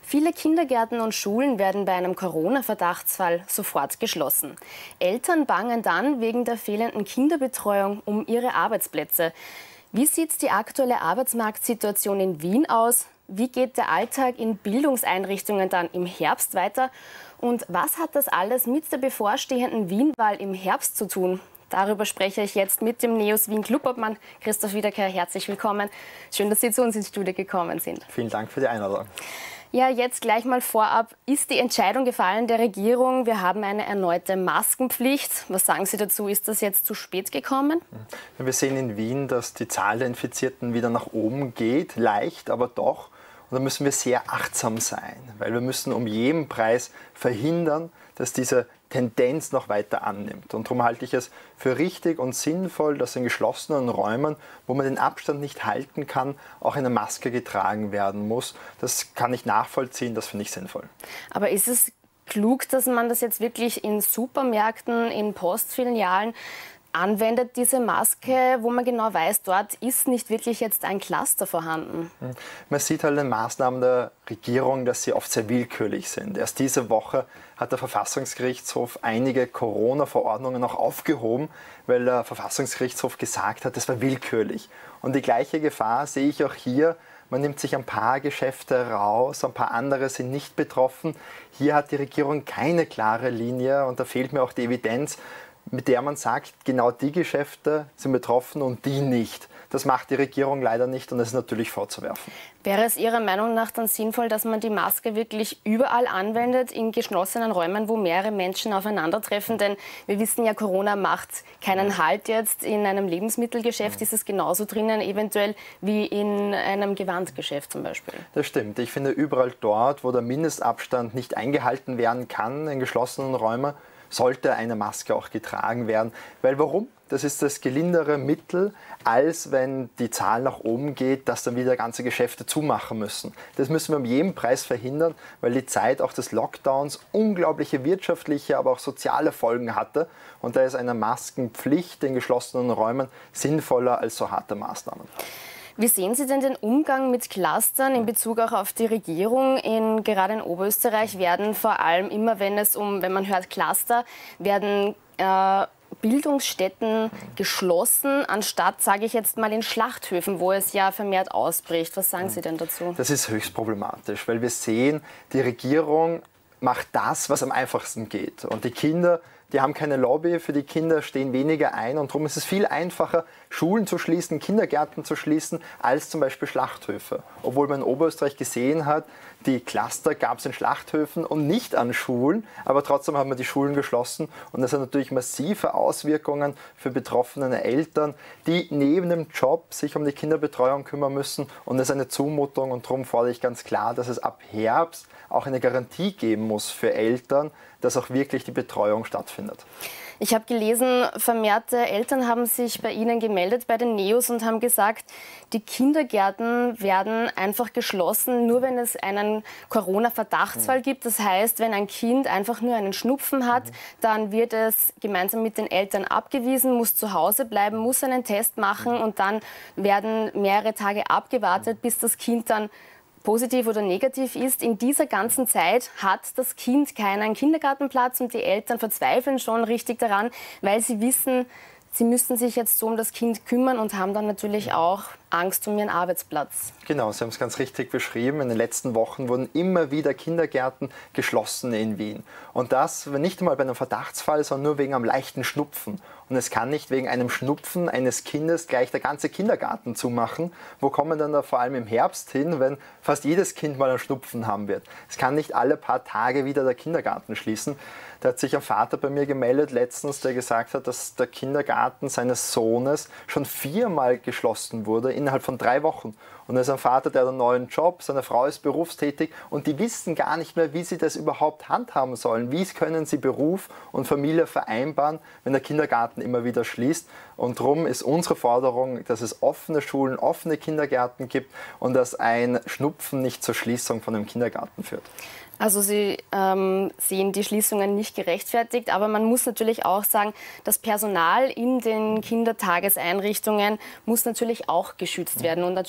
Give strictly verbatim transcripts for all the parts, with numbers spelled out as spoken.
Viele Kindergärten und Schulen werden bei einem Corona-Verdachtsfall sofort geschlossen. Eltern bangen dann wegen der fehlenden Kinderbetreuung um ihre Arbeitsplätze. Wie sieht die aktuelle Arbeitsmarktsituation in Wien aus? Wie geht der Alltag in Bildungseinrichtungen dann im Herbst weiter? Und was hat das alles mit der bevorstehenden Wien-Wahl im Herbst zu tun? Darüber spreche ich jetzt mit dem NEOS Wien Clubobmann Christoph Wiederkehr. Herzlich willkommen. Schön, dass Sie zu uns ins Studio gekommen sind. Vielen Dank für die Einladung. Ja, jetzt gleich mal vorab. Ist die Entscheidung gefallen der Regierung? Wir haben eine erneute Maskenpflicht. Was sagen Sie dazu? Ist das jetzt zu spät gekommen? Wir sehen in Wien, dass die Zahl der Infizierten wieder nach oben geht. Leicht, aber doch. Und da müssen wir sehr achtsam sein, weil wir müssen um jeden Preis verhindern, dass diese Tendenz noch weiter annimmt. Und darum halte ich es für richtig und sinnvoll, dass in geschlossenen Räumen, wo man den Abstand nicht halten kann, auch eine Maske getragen werden muss. Das kann ich nachvollziehen, das finde ich sinnvoll. Aber ist es klug, dass man das jetzt wirklich in Supermärkten, in Postfilialen anwendet, diese Maske, wo man genau weiß, dort ist nicht wirklich jetzt ein Cluster vorhanden? Man sieht halt in den Maßnahmen der Regierung, dass sie oft sehr willkürlich sind. Erst diese Woche hat der Verfassungsgerichtshof einige Corona-Verordnungen noch aufgehoben, weil der Verfassungsgerichtshof gesagt hat, das war willkürlich. Und die gleiche Gefahr sehe ich auch hier. Man nimmt sich ein paar Geschäfte raus, ein paar andere sind nicht betroffen. Hier hat die Regierung keine klare Linie und da fehlt mir auch die Evidenz, mit der man sagt, genau die Geschäfte sind betroffen und die nicht. Das macht die Regierung leider nicht und das ist natürlich vorzuwerfen. Wäre es Ihrer Meinung nach dann sinnvoll, dass man die Maske wirklich überall anwendet, in geschlossenen Räumen, wo mehrere Menschen aufeinandertreffen? Denn wir wissen ja, Corona macht keinen Halt jetzt. In einem Lebensmittelgeschäft ist es genauso drinnen, eventuell wie in einem Gewandgeschäft zum Beispiel. Das stimmt. Ich finde, überall dort, wo der Mindestabstand nicht eingehalten werden kann, in geschlossenen Räumen, sollte eine Maske auch getragen werden. Weil warum? Das ist das gelindere Mittel, als wenn die Zahl nach oben geht, dass dann wieder ganze Geschäfte zumachen müssen. Das müssen wir um jeden Preis verhindern, weil die Zeit auch des Lockdowns unglaubliche wirtschaftliche, aber auch soziale Folgen hatte. Und da ist eine Maskenpflicht in geschlossenen Räumen sinnvoller als so harte Maßnahmen. Wie sehen Sie denn den Umgang mit Clustern in Bezug auch auf die Regierung? In, gerade in Oberösterreich werden vor allem immer, wenn es um, wenn man hört Cluster, werden äh, Bildungsstätten geschlossen, anstatt, sage ich jetzt mal, in Schlachthöfen, wo es ja vermehrt ausbricht. Was sagen Sie denn dazu? Das ist höchst problematisch, weil wir sehen, die Regierung macht das, was am einfachsten geht. Und die Kinder, die haben keine Lobby, für die Kinder stehen weniger ein und darum ist es viel einfacher, Schulen zu schließen, Kindergärten zu schließen, als zum Beispiel Schlachthöfe. Obwohl man in Oberösterreich gesehen hat, die Cluster gab es in Schlachthöfen und nicht an Schulen, aber trotzdem haben wir die Schulen geschlossen und das hat natürlich massive Auswirkungen für betroffene Eltern, die neben dem Job sich um die Kinderbetreuung kümmern müssen und das ist eine Zumutung und darum fordere ich ganz klar, dass es ab Herbst auch eine Garantie geben muss für Eltern, dass auch wirklich die Betreuung stattfindet. Ich habe gelesen, vermehrte Eltern haben sich bei Ihnen gemeldet, bei den NEOS, und haben gesagt, die Kindergärten werden einfach geschlossen, nur wenn es einen Corona-Verdachtsfall gibt. Das heißt, wenn ein Kind einfach nur einen Schnupfen hat, dann wird es gemeinsam mit den Eltern abgewiesen, muss zu Hause bleiben, muss einen Test machen und dann werden mehrere Tage abgewartet, bis das Kind dann positiv oder negativ ist. In dieser ganzen Zeit hat das Kind keinen Kindergartenplatz und die Eltern verzweifeln schon richtig daran, weil sie wissen, sie müssen sich jetzt so um das Kind kümmern und haben dann natürlich auch Angst um ihren Arbeitsplatz. Genau, Sie haben es ganz richtig beschrieben. In den letzten Wochen wurden immer wieder Kindergärten geschlossen in Wien. Und das nicht einmal bei einem Verdachtsfall, sondern nur wegen einem leichten Schnupfen. Und es kann nicht wegen einem Schnupfen eines Kindes gleich der ganze Kindergarten zumachen. Wo kommen dann da vor allem im Herbst hin, wenn fast jedes Kind mal einen Schnupfen haben wird? Es kann nicht alle paar Tage wieder der Kindergarten schließen. Da hat sich ein Vater bei mir gemeldet letztens, der gesagt hat, dass der Kindergarten seines Sohnes schon viermal geschlossen wurde innerhalb von drei Wochen. Und er ist ein Vater, der hat einen neuen Job, seine Frau ist berufstätig und die wissen gar nicht mehr, wie sie das überhaupt handhaben sollen. Wie können sie Beruf und Familie vereinbaren, wenn der Kindergarten immer wieder schließt? Und darum ist unsere Forderung, dass es offene Schulen, offene Kindergärten gibt und dass ein Schnupfen nicht zur Schließung von einem Kindergarten führt. Also Sie ähm, sehen die Schließungen nicht gerechtfertigt, aber man muss natürlich auch sagen, das Personal in den Kindertageseinrichtungen muss natürlich auch geschützt werden und natürlich andere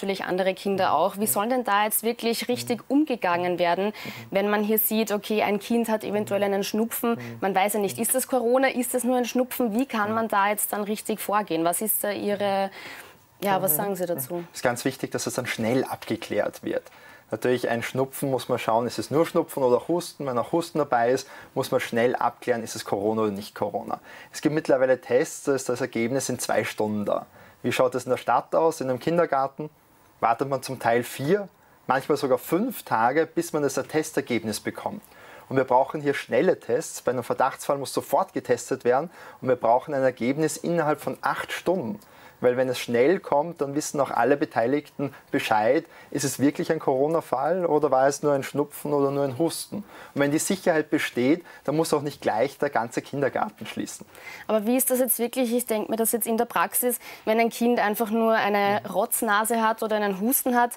andere Kinder auch. Wie soll denn da jetzt wirklich richtig umgegangen werden, wenn man hier sieht, okay, ein Kind hat eventuell einen Schnupfen, man weiß ja nicht, ist das Corona, ist das nur ein Schnupfen, wie kann man da jetzt dann richtig vorgehen? Was ist da Ihre, ja, was sagen Sie dazu? Es ist ganz wichtig, dass es dann schnell abgeklärt wird. Natürlich ein Schnupfen muss man schauen, ist es nur Schnupfen oder Husten. Wenn auch Husten dabei ist, muss man schnell abklären, ist es Corona oder nicht Corona. Es gibt mittlerweile Tests, da ist das Ergebnis in zwei Stunden da. Wie schaut es in der Stadt aus, in einem Kindergarten? Wartet man zum Teil vier, manchmal sogar fünf Tage, bis man das Testergebnis bekommt. Und wir brauchen hier schnelle Tests. Bei einem Verdachtsfall muss sofort getestet werden und wir brauchen ein Ergebnis innerhalb von acht Stunden. Weil wenn es schnell kommt, dann wissen auch alle Beteiligten Bescheid, ist es wirklich ein Corona-Fall oder war es nur ein Schnupfen oder nur ein Husten. Und wenn die Sicherheit besteht, dann muss auch nicht gleich der ganze Kindergarten schließen. Aber wie ist das jetzt wirklich, ich denke mir das jetzt in der Praxis, wenn ein Kind einfach nur eine Rotznase hat oder einen Husten hat,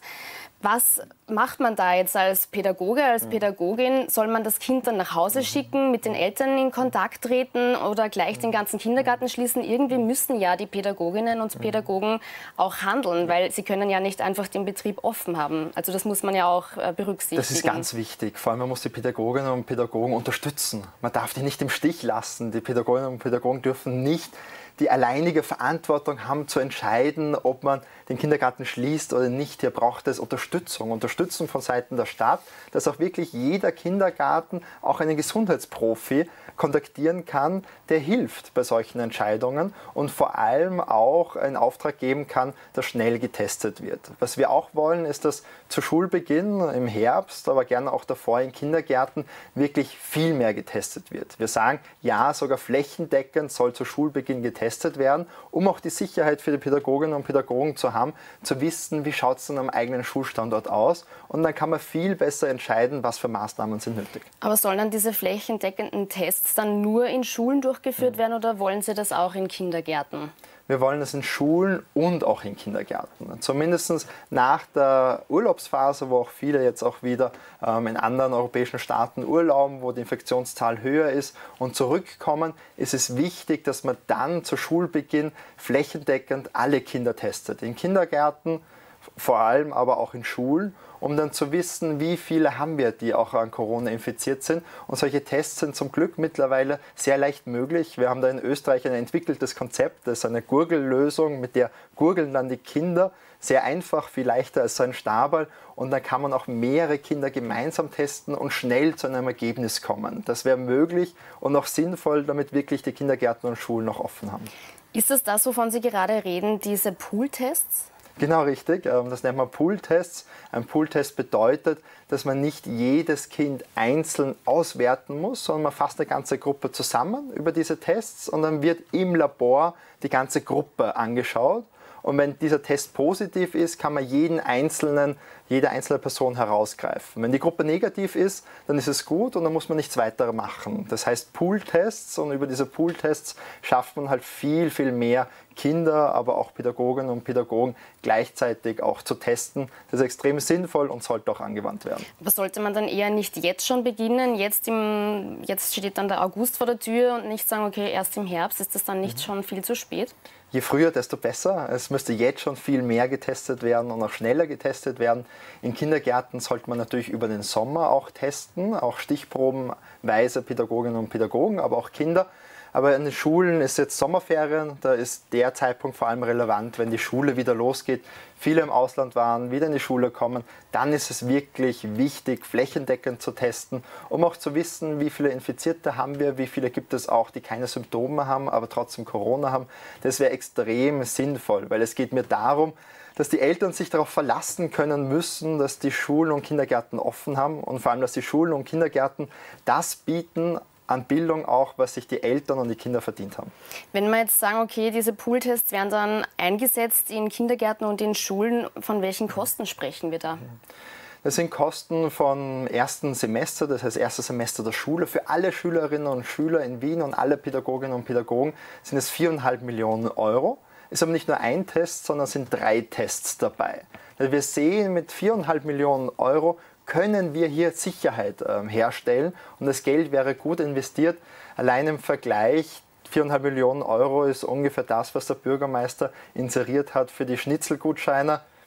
was macht man da jetzt als Pädagoge, als Pädagogin? Soll man das Kind dann nach Hause schicken, mit den Eltern in Kontakt treten oder gleich den ganzen Kindergarten schließen? Irgendwie müssen ja die Pädagoginnen und Pädagogen auch handeln, weil sie können ja nicht einfach den Betrieb offen haben. Also das muss man ja auch berücksichtigen. Das ist ganz wichtig. Vor allem man muss die Pädagoginnen und Pädagogen unterstützen. Man darf die nicht im Stich lassen. Die Pädagoginnen und Pädagogen dürfen nicht die alleinige Verantwortung haben zu entscheiden, ob man den Kindergarten schließt oder nicht. Hier braucht es Unterstützung. Unterstützung von Seiten der Stadt, dass auch wirklich jeder Kindergarten auch einen Gesundheitsprofi kontaktieren kann, der hilft bei solchen Entscheidungen und vor allem auch einen Auftrag geben kann, dass schnell getestet wird. Was wir auch wollen, ist, dass zu Schulbeginn im Herbst, aber gerne auch davor in Kindergärten wirklich viel mehr getestet wird. Wir sagen, ja, sogar flächendeckend soll zu Schulbeginn getestet werden, um auch die Sicherheit für die Pädagoginnen und Pädagogen zu haben, zu wissen, wie schaut es dann am eigenen Schulstandort aus und dann kann man viel besser entscheiden, was für Maßnahmen sind nötig. Aber sollen dann diese flächendeckenden Tests dann nur in Schulen durchgeführt werden oder wollen Sie das auch in Kindergärten? Wir wollen das in Schulen und auch in Kindergärten. Zumindest nach der Urlaubsphase, wo auch viele jetzt auch wieder ähm, in anderen europäischen Staaten urlauben, wo die Infektionszahl höher ist und zurückkommen, ist es wichtig, dass man dann zu Schulbeginn flächendeckend alle Kinder testet. In Kindergärten, vor allem aber auch in Schulen, um dann zu wissen, wie viele haben wir, die auch an Corona infiziert sind. Und solche Tests sind zum Glück mittlerweile sehr leicht möglich. Wir haben da in Österreich ein entwickeltes Konzept, das ist eine Gurgellösung, mit der gurgeln dann die Kinder. Sehr einfach, viel leichter als so ein Stabal. Und dann kann man auch mehrere Kinder gemeinsam testen und schnell zu einem Ergebnis kommen. Das wäre möglich und auch sinnvoll, damit wirklich die Kindergärten und Schulen noch offen haben. Ist es das, wovon Sie gerade reden, diese Pooltests? Genau richtig, das nennt man Pooltests. Ein Pooltest bedeutet, dass man nicht jedes Kind einzeln auswerten muss, sondern man fasst eine ganze Gruppe zusammen über diese Tests und dann wird im Labor die ganze Gruppe angeschaut. Und wenn dieser Test positiv ist, kann man jeden einzelnen, jede einzelne Person herausgreifen. Wenn die Gruppe negativ ist, dann ist es gut und dann muss man nichts weiter machen. Das heißt Pooltests und über diese Pooltests schafft man halt viel, viel mehr Kinder, aber auch Pädagoginnen und Pädagogen gleichzeitig auch zu testen. Das ist extrem sinnvoll und sollte auch angewandt werden. Aber sollte man dann eher nicht jetzt schon beginnen? Jetzt, im, jetzt steht dann der August vor der Tür und nicht sagen, okay, erst im Herbst, ist das dann nicht mhm. schon viel zu spät? Je früher, desto besser. Es müsste jetzt schon viel mehr getestet werden und auch schneller getestet werden. In Kindergärten sollte man natürlich über den Sommer auch testen, auch stichprobenweise Pädagoginnen und Pädagogen, aber auch Kinder. Aber in den Schulen ist jetzt Sommerferien, da ist der Zeitpunkt vor allem relevant, wenn die Schule wieder losgeht. Viele im Ausland waren, wieder in die Schule kommen, dann ist es wirklich wichtig, flächendeckend zu testen, um auch zu wissen, wie viele Infizierte haben wir, wie viele gibt es auch, die keine Symptome haben, aber trotzdem Corona haben. Das wäre extrem sinnvoll, weil es geht mir darum, dass die Eltern sich darauf verlassen können müssen, dass die Schulen und Kindergärten offen haben und vor allem, dass die Schulen und Kindergärten das bieten, an Bildung auch, was sich die Eltern und die Kinder verdient haben. Wenn wir jetzt sagen, okay, diese Pooltests werden dann eingesetzt in Kindergärten und in Schulen, von welchen Kosten sprechen wir da? Das sind Kosten vom ersten Semester, das heißt erstes Semester der Schule. Für alle Schülerinnen und Schüler in Wien und alle Pädagoginnen und Pädagogen sind es viereinhalb Millionen Euro. Ist aber nicht nur ein Test, sondern es sind drei Tests dabei. Wir sehen, mit viereinhalb Millionen Euro können wir hier Sicherheit äh, herstellen und das Geld wäre gut investiert. Allein im Vergleich, viereinhalb Millionen Euro ist ungefähr das, was der Bürgermeister inseriert hat für die Schnitzelgutscheine.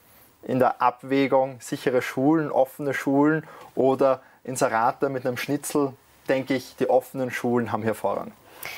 in der Abwägung sichere Schulen, offene Schulen oder Inserate mit einem Schnitzel, denke ich, die offenen Schulen haben hier Vorrang.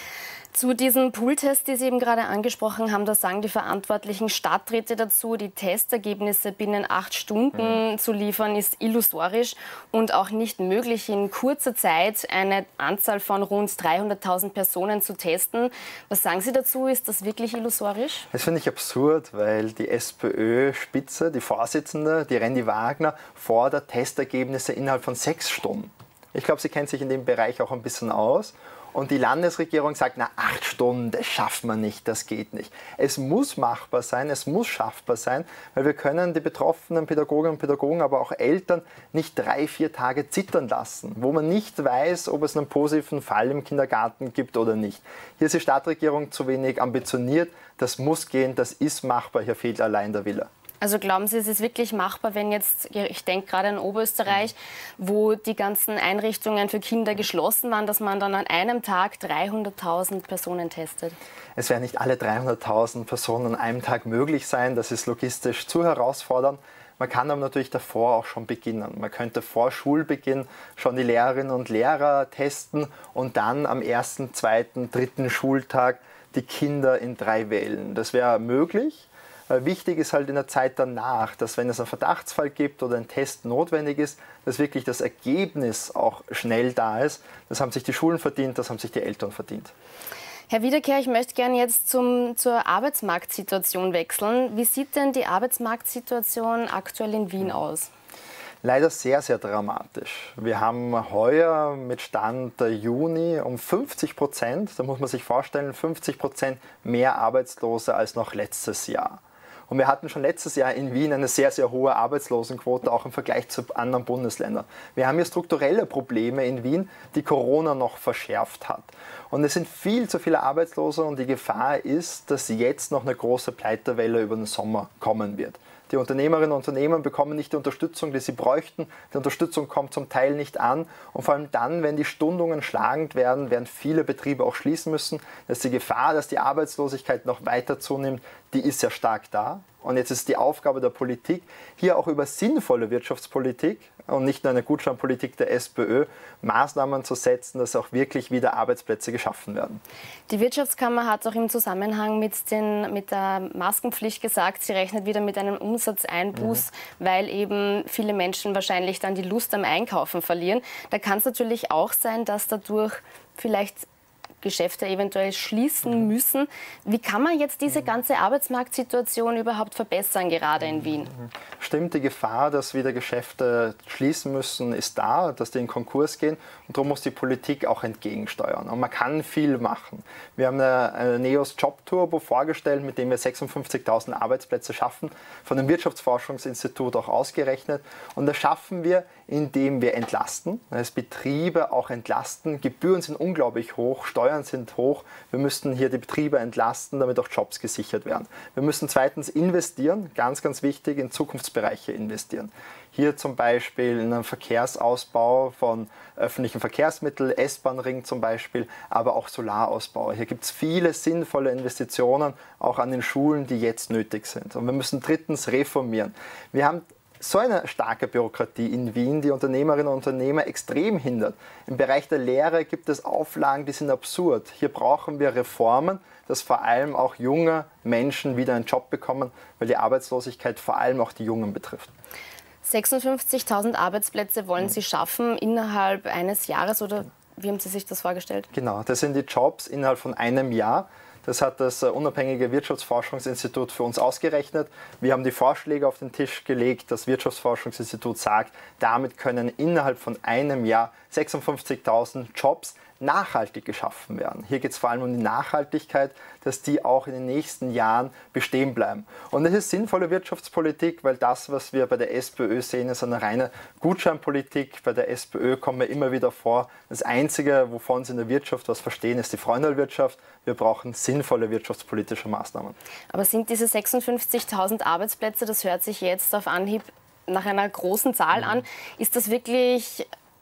Zu diesen Pooltests, die Sie eben gerade angesprochen haben, da sagen die verantwortlichen Stadträte dazu, die Testergebnisse binnen acht Stunden mhm. zu liefern, ist illusorisch und auch nicht möglich, in kurzer Zeit eine Anzahl von rund dreihunderttausend Personen zu testen. Was sagen Sie dazu? Ist das wirklich illusorisch? Das finde ich absurd, weil die SPÖ-Spitze, die Vorsitzende, die Randy Wagner, fordert Testergebnisse innerhalb von sechs Stunden. Ich glaube, sie kennt sich in dem Bereich auch ein bisschen aus. Und die Landesregierung sagt, na, acht Stunden, das schafft man nicht, das geht nicht. Es muss machbar sein, es muss schaffbar sein, weil wir können die betroffenen Pädagoginnen und Pädagogen, aber auch Eltern nicht drei, vier Tage zittern lassen, wo man nicht weiß, ob es einen positiven Fall im Kindergarten gibt oder nicht. Hier ist die Stadtregierung zu wenig ambitioniert, das muss gehen, das ist machbar, hier fehlt allein der Wille. Also glauben Sie, es ist wirklich machbar, wenn jetzt, ich denke gerade an Oberösterreich, wo die ganzen Einrichtungen für Kinder geschlossen waren, dass man dann an einem Tag dreihunderttausend Personen testet? Es werden nicht alle dreihunderttausend Personen an einem Tag möglich sein, das ist logistisch zu herausfordernd. Man kann aber natürlich davor auch schon beginnen. Man könnte vor Schulbeginn schon die Lehrerinnen und Lehrer testen und dann am ersten, zweiten, dritten Schultag die Kinder in drei wählen. Das wäre möglich. Wichtig ist halt in der Zeit danach, dass wenn es einen Verdachtsfall gibt oder ein Test notwendig ist, dass wirklich das Ergebnis auch schnell da ist. Das haben sich die Schulen verdient, das haben sich die Eltern verdient. Herr Wiederkehr, ich möchte gerne jetzt zum, zur Arbeitsmarktsituation wechseln. Wie sieht denn die Arbeitsmarktsituation aktuell in Wien aus? Leider sehr, sehr dramatisch. Wir haben heuer mit Stand Juni um fünfzig Prozent, da muss man sich vorstellen, fünfzig Prozent mehr Arbeitslose als noch letztes Jahr. Und wir hatten schon letztes Jahr in Wien eine sehr, sehr hohe Arbeitslosenquote, auch im Vergleich zu anderen Bundesländern. Wir haben hier strukturelle Probleme in Wien, die Corona noch verschärft hat. Und es sind viel zu viele Arbeitslose und die Gefahr ist, dass jetzt noch eine große Pleitewelle über den Sommer kommen wird. Die Unternehmerinnen und Unternehmer bekommen nicht die Unterstützung, die sie bräuchten. Die Unterstützung kommt zum Teil nicht an. Und vor allem dann, wenn die Stundungen schlagend werden, werden viele Betriebe auch schließen müssen. Das ist die Gefahr, dass die Arbeitslosigkeit noch weiter zunimmt, die ist ja stark da. Und jetzt ist die Aufgabe der Politik, hier auch über sinnvolle Wirtschaftspolitik und nicht nur eine Gutscheinpolitik der SPÖ, Maßnahmen zu setzen, dass auch wirklich wieder Arbeitsplätze geschaffen werden. Die Wirtschaftskammer hat auch im Zusammenhang mit, den, mit der Maskenpflicht gesagt, sie rechnet wieder mit einem Umsatzeinbuß, mhm. weil eben viele Menschen wahrscheinlich dann die Lust am Einkaufen verlieren. Da kann es natürlich auch sein, dass dadurch vielleicht Geschäfte eventuell schließen müssen. Wie kann man jetzt diese ganze Arbeitsmarktsituation überhaupt verbessern, gerade in Wien? Stimmt, die Gefahr, dass wieder Geschäfte schließen müssen, ist da, dass die in Konkurs gehen. Und darum muss die Politik auch entgegensteuern. Und man kann viel machen. Wir haben eine, eine NEOS Jobturbo vorgestellt, mit dem wir sechsundfünfzigtausend Arbeitsplätze schaffen, von dem Wirtschaftsforschungsinstitut auch ausgerechnet. Und das schaffen wir, indem wir entlasten, als Betriebe auch entlasten. Gebühren sind unglaublich hoch, Steuern sind hoch. Wir müssten hier die Betriebe entlasten, damit auch Jobs gesichert werden. Wir müssen zweitens investieren, ganz, ganz wichtig, in Zukunftsbereiche investieren. Hier zum Beispiel in einen Verkehrsausbau von öffentlichen Verkehrsmitteln, S-Bahn-Ring zum Beispiel, aber auch Solarausbau. Hier gibt es viele sinnvolle Investitionen, auch an den Schulen, die jetzt nötig sind. Und wir müssen drittens reformieren. Wir haben so eine starke Bürokratie in Wien, die Unternehmerinnen und Unternehmer extrem hindert. Im Bereich der Lehre gibt es Auflagen, die sind absurd. Hier brauchen wir Reformen, dass vor allem auch junge Menschen wieder einen Job bekommen, weil die Arbeitslosigkeit vor allem auch die Jungen betrifft. sechsundfünfzigtausend Arbeitsplätze wollen Sie schaffen innerhalb eines Jahres, oder wie haben Sie sich das vorgestellt? Genau, das sind die Jobs innerhalb von einem Jahr. Das hat das unabhängige Wirtschaftsforschungsinstitut für uns ausgerechnet. Wir haben die Vorschläge auf den Tisch gelegt. Das Wirtschaftsforschungsinstitut sagt, damit können innerhalb von einem Jahr sechsundfünfzigtausend Jobs nachhaltig geschaffen werden. Hier geht es vor allem um die Nachhaltigkeit, dass die auch in den nächsten Jahren bestehen bleiben. Und das ist sinnvolle Wirtschaftspolitik, weil das, was wir bei der SPÖ sehen, ist eine reine Gutscheinpolitik. Bei der SPÖ kommen wir immer wieder vor, das Einzige, wovon sie in der Wirtschaft was verstehen, ist die Freundelwirtschaft. Wir brauchen sinnvolle wirtschaftspolitische Maßnahmen. Aber sind diese sechsundfünfzigtausend Arbeitsplätze, das hört sich jetzt auf Anhieb nach einer großen Zahl an, ist das wirklich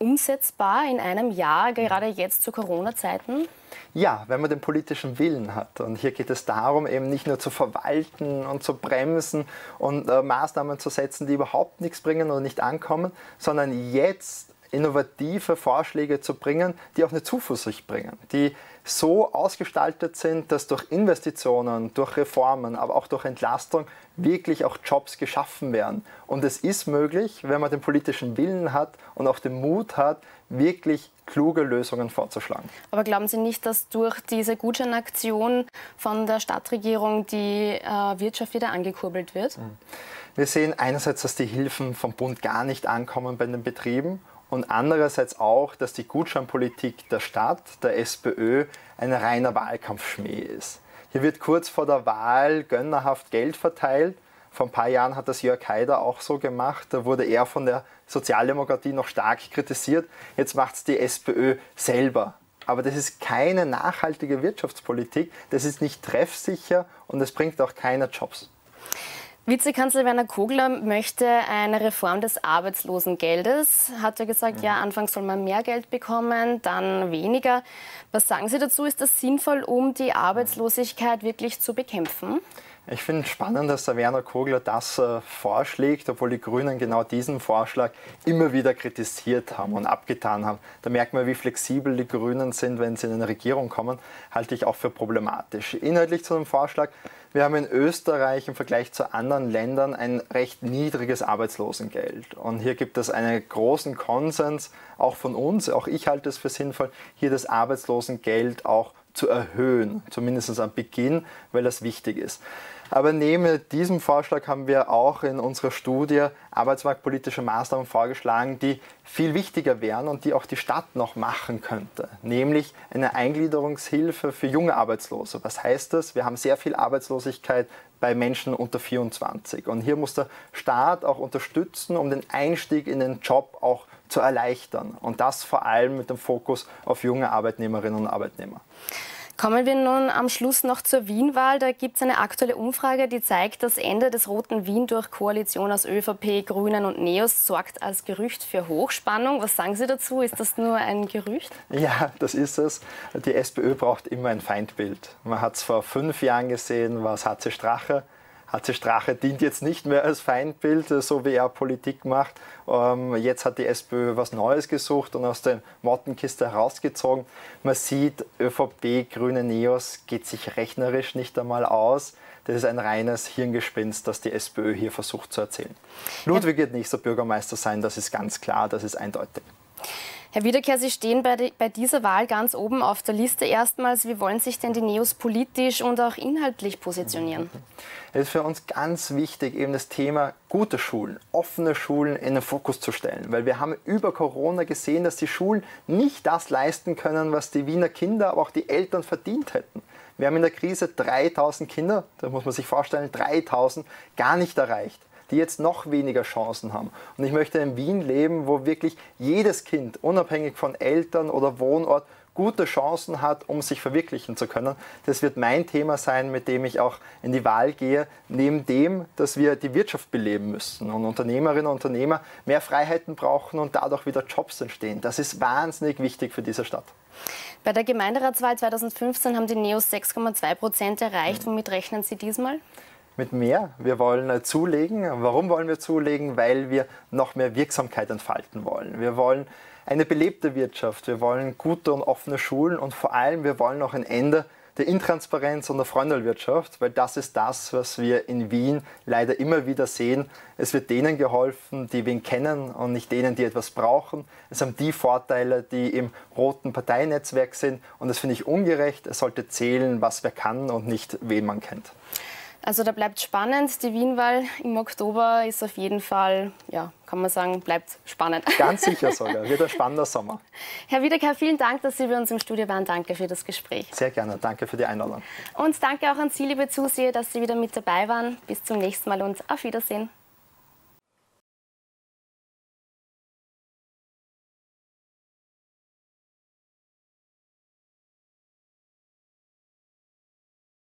umsetzbar in einem Jahr, gerade jetzt zu Corona-Zeiten? Ja, wenn man den politischen Willen hat. Und hier geht es darum, eben nicht nur zu verwalten und zu bremsen und äh, Maßnahmen zu setzen, die überhaupt nichts bringen oder nicht ankommen, sondern jetzt innovative Vorschläge zu bringen, die auch eine Zuversicht bringen, die so ausgestaltet sind, dass durch Investitionen, durch Reformen, aber auch durch Entlastung wirklich auch Jobs geschaffen werden. Und es ist möglich, wenn man den politischen Willen hat und auch den Mut hat, wirklich kluge Lösungen vorzuschlagen. Aber glauben Sie nicht, dass durch diese Gutscheinaktion von der Stadtregierung die äh, Wirtschaft wieder angekurbelt wird? Wir sehen einerseits, dass die Hilfen vom Bund gar nicht ankommen bei den Betrieben. Und andererseits auch, dass die Gutscheinpolitik der Stadt, der SPÖ, ein reiner Wahlkampfschmäh ist. Hier wird kurz vor der Wahl gönnerhaft Geld verteilt. Vor ein paar Jahren hat das Jörg Haider auch so gemacht. Da wurde er von der Sozialdemokratie noch stark kritisiert. Jetzt macht es die SPÖ selber. Aber das ist keine nachhaltige Wirtschaftspolitik. Das ist nicht treffsicher und es bringt auch keine Jobs. Vizekanzler Werner Kogler möchte eine Reform des Arbeitslosengeldes. Hat er gesagt, ja, anfangs soll man mehr Geld bekommen, dann weniger. Was sagen Sie dazu? Ist das sinnvoll, um die Arbeitslosigkeit wirklich zu bekämpfen? Ich finde es spannend, dass der Werner Kogler das äh, vorschlägt, obwohl die Grünen genau diesen Vorschlag immer wieder kritisiert haben und abgetan haben. Da merkt man, wie flexibel die Grünen sind, wenn sie in eine Regierung kommen, halte ich auch für problematisch. Inhaltlich zu dem Vorschlag: Wir haben in Österreich im Vergleich zu anderen Ländern ein recht niedriges Arbeitslosengeld. Und hier gibt es einen großen Konsens, auch von uns, auch ich halte es für sinnvoll, hier das Arbeitslosengeld auch zu erhöhen, zumindest am Beginn, weil das wichtig ist. Aber neben diesem Vorschlag haben wir auch in unserer Studie arbeitsmarktpolitische Maßnahmen vorgeschlagen, die viel wichtiger wären und die auch die Stadt noch machen könnte. Nämlich eine Eingliederungshilfe für junge Arbeitslose. Was heißt das? Wir haben sehr viel Arbeitslosigkeit bei Menschen unter vierundzwanzig. Und hier muss der Staat auch unterstützen, um den Einstieg in den Job auch zu erleichtern. Und das vor allem mit dem Fokus auf junge Arbeitnehmerinnen und Arbeitnehmer. Kommen wir nun am Schluss noch zur Wienwahl. Da gibt es eine aktuelle Umfrage, die zeigt, das Ende des roten Wien durch Koalition aus ÖVP, Grünen und Neos sorgt als Gerücht für Hochspannung. Was sagen Sie dazu? Ist das nur ein Gerücht? Ja, das ist es. Die SPÖ braucht immer ein Feindbild. Man hat es vor fünf Jahren gesehen, war es H C Strache. H C Strache dient jetzt nicht mehr als Feindbild, so wie er Politik macht. Jetzt hat die SPÖ was Neues gesucht und aus der Mottenkiste herausgezogen. Man sieht, ÖVP, Grüne, Neos geht sich rechnerisch nicht einmal aus. Das ist ein reines Hirngespinst, das die SPÖ hier versucht zu erzählen. Ludwig wird nächster Bürgermeister sein, das ist ganz klar, das ist eindeutig. Herr Wiederkehr, Sie stehen bei, die, bei dieser Wahl ganz oben auf der Liste erstmals. Wie wollen sich denn die Neos politisch und auch inhaltlich positionieren? Es ist für uns ganz wichtig, eben das Thema gute Schulen, offene Schulen in den Fokus zu stellen. Weil wir haben über Corona gesehen, dass die Schulen nicht das leisten können, was die Wiener Kinder, aber auch die Eltern verdient hätten. Wir haben in der Krise dreitausend Kinder, da muss man sich vorstellen, dreitausend gar nicht erreicht, die jetzt noch weniger Chancen haben. Und ich möchte in Wien leben, wo wirklich jedes Kind, unabhängig von Eltern oder Wohnort, gute Chancen hat, um sich verwirklichen zu können. Das wird mein Thema sein, mit dem ich auch in die Wahl gehe, neben dem, dass wir die Wirtschaft beleben müssen und Unternehmerinnen und Unternehmer mehr Freiheiten brauchen und dadurch wieder Jobs entstehen. Das ist wahnsinnig wichtig für diese Stadt. Bei der Gemeinderatswahl zweitausendfünfzehn haben die Neos sechs Komma zwei Prozent erreicht. Womit rechnen Sie diesmal? Mit mehr. Wir wollen zulegen. Warum wollen wir zulegen? Weil wir noch mehr Wirksamkeit entfalten wollen. Wir wollen eine belebte Wirtschaft, wir wollen gute und offene Schulen und vor allem wir wollen noch ein Ende der Intransparenz und der Freundelwirtschaft, weil das ist das, was wir in Wien leider immer wieder sehen. Es wird denen geholfen, die wen kennen und nicht denen, die etwas brauchen. Es haben die Vorteile, die im roten Parteinetzwerk sind und das finde ich ungerecht. Es sollte zählen, was wer kann und nicht, wen man kennt. Also da bleibt spannend. Die Wienwahl im Oktober ist auf jeden Fall, ja, kann man sagen, bleibt spannend. Ganz sicher sogar. Wird ein spannender Sommer. Herr Wiederkehr, vielen Dank, dass Sie bei uns im Studio waren. Danke für das Gespräch. Sehr gerne. Danke für die Einladung. Und danke auch an Sie, liebe Zuseher, dass Sie wieder mit dabei waren. Bis zum nächsten Mal und auf Wiedersehen.